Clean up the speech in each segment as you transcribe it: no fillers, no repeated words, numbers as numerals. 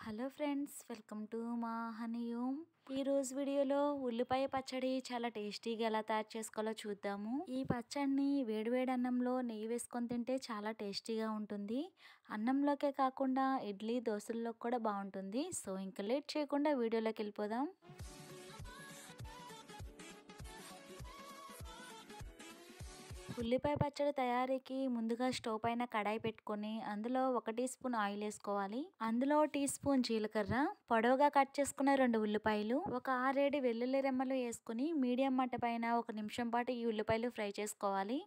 Hello friends, welcome to మా హనీయూమ్. ఈ రోజు వీడియోలో ఉల్లిపాయ పచ్చడి చాలా టేస్టీగా ఎలా తయారు చేసుకోవాలో చూద్దాము. ఈ పచ్చడిని వేడివేడి అన్నంలో నెయ్యి వేసుకొని తింటే చాలా టేస్టీగా ఉంటుంది. అన్నంలోకే కాకుండా ఇడ్లీ దోశల్లో కూడా బాగుంటుంది. సో ఇంకా లేట్ చేయకుండా వీడియోలోకి వెళ్ళిపోదాం. ఉల్లిపాయ పచ్చడి తయారీకి ముందుగా స్టవ్ పైన కడాయి పెట్టుకొని అందులో 1 టీ స్పూన్ ఆయిల్ వేసుకోవాలి. అందులో టీ స్పూన్ జీలకర్ర, పొడవుగా కట్ చేసుకున్న 2 ఉల్లిపాయలు, ఒక 6-7 వెల్లుల్లి రెమ్మలు వేసుకుని మీడియం మంట పైన 1 నిమిషం పాటు ఈ ఉల్లిపాయలు ఫ్రై చేసుకోవాలి.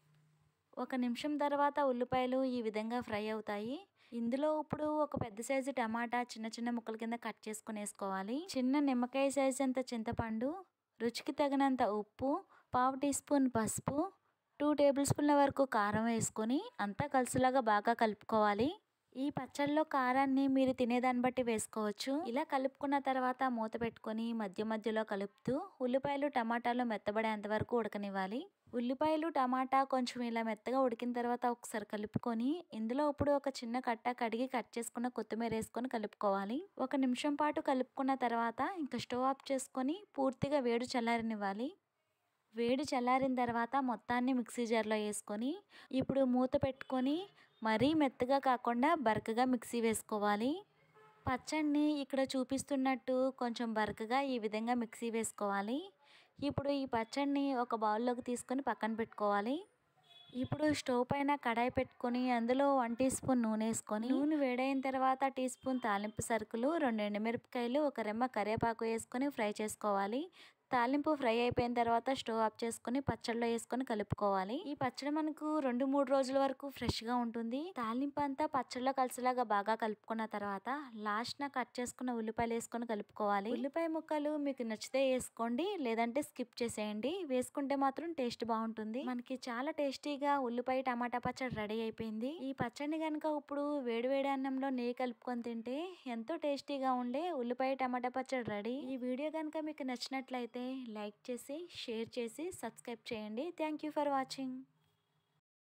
1 నిమిషం తర్వాత ఉల్లిపాయలు ఈ విధంగా ఫ్రై అవుతాయి. ఇందులో ఇప్పుడు ఒక పెద్ద సైజు టమాటా చిన్న చిన్న ముక్కల కింద కట్ చేసుకుని వేసుకోవాలి. చిన్న నిమ్మకాయ సైజు అంత చింతపండు, రుచికి తగినంత ఉప్పు, 1/2 టీ స్పూన్ పసుపు, 2 టేబుల్ స్పూన్ల వరకు కారం వేసుకొని అంతా కలిసిలాగా బాగా కలుపుకోవాలి. ఈ పచ్చడిలో కారాన్ని మీరు తినేదాన్ని బట్టి వేసుకోవచ్చు. ఇలా కలుపుకున్న తర్వాత మూత పెట్టుకొని మధ్య మధ్యలో కలుపుతూ ఉల్లిపాయలు టమాటాలు మెత్తబడేంత వరకు ఉడకనివ్వాలి. ఉల్లిపాయలు టమాటా కొంచెం ఇలా మెత్తగా ఉడికిన తర్వాత ఒకసారి కలుపుకొని ఇందులో ఇప్పుడు ఒక చిన్న కట్ట కడిగి కట్ చేసుకున్న కొత్తిమీర వేసుకొని కలుపుకోవాలి. 1 నిమిషం పాటు కలుపుకున్న తర్వాత ఇంకా స్టవ్ ఆఫ్ చేసుకొని పూర్తిగా వేడి చల్లారనివ్వాలి. వేడి చల్లారిన తర్వాత మొత్తాన్ని మిక్సీ జార్లో వేసుకొని ఇప్పుడు మూత పెట్టుకొని మరీ మెత్తగా కాకుండా బరకగా మిక్సీ వేసుకోవాలి. పచ్చడిని ఇక్కడ చూపిస్తున్నట్టు కొంచెం బరకగా ఈ విధంగా మిక్సీ వేసుకోవాలి. ఇప్పుడు ఈ పచ్చడిని ఒక బౌల్లోకి తీసుకొని పక్కన పెట్టుకోవాలి. ఇప్పుడు స్టవ్ పైన కడాయి పెట్టుకొని అందులో 1 టీ స్పూన్ నూనె వేసుకొని నూనె వేడైన తర్వాత టీ స్పూన్ తాలింపు సరుకులు, 2 ఎండుమిరపకాయలు, 1 రెమ్మ కరివేపాకు వేసుకొని ఫ్రై చేసుకోవాలి. తాలింపు ఫ్రై అయిపోయిన తర్వాత స్టవ్ ఆఫ్ చేసుకొని పచ్చడిలో వేసుకొని కలుపుకోవాలి. ఈ పచ్చడి మనకు 2-3 రోజుల వరకు ఫ్రెష్గా ఉంటుంది. తాలింపు అంతా పచ్చడిలో కలిసిలాగా బాగా కలుపుకున్న తర్వాత లాస్ట్న కట్ చేసుకున్న ఉల్లిపాయలు వేసుకొని కలుపుకోవాలి. ఉల్లిపాయ ముక్కలు మీకు నచ్చితే వేసుకోండి, లేదంటే స్కిప్ చేసేయండి. వేసుకుంటే మాత్రం టేస్ట్ బాగుంటుంది. మనకి చాలా టేస్టీగా ఉల్లిపాయ టమాటా పచ్చడి రెడీ అయిపోయింది. ఈ పచ్చడిని కనుక ఇప్పుడు వేడివేడి అన్నంలో నెయ్యి కలుపుకొని తింటే ఎంతో టేస్టీగా ఉండే ఉల్లిపాయ టమాటా పచ్చడి రెడీ. ఈ వీడియో కనుక మీకు నచ్చినట్లయితే లైక్ చేసి, షేర్ చేసి, సబ్స్క్రైబ్ చేయండి. Thank you for watching.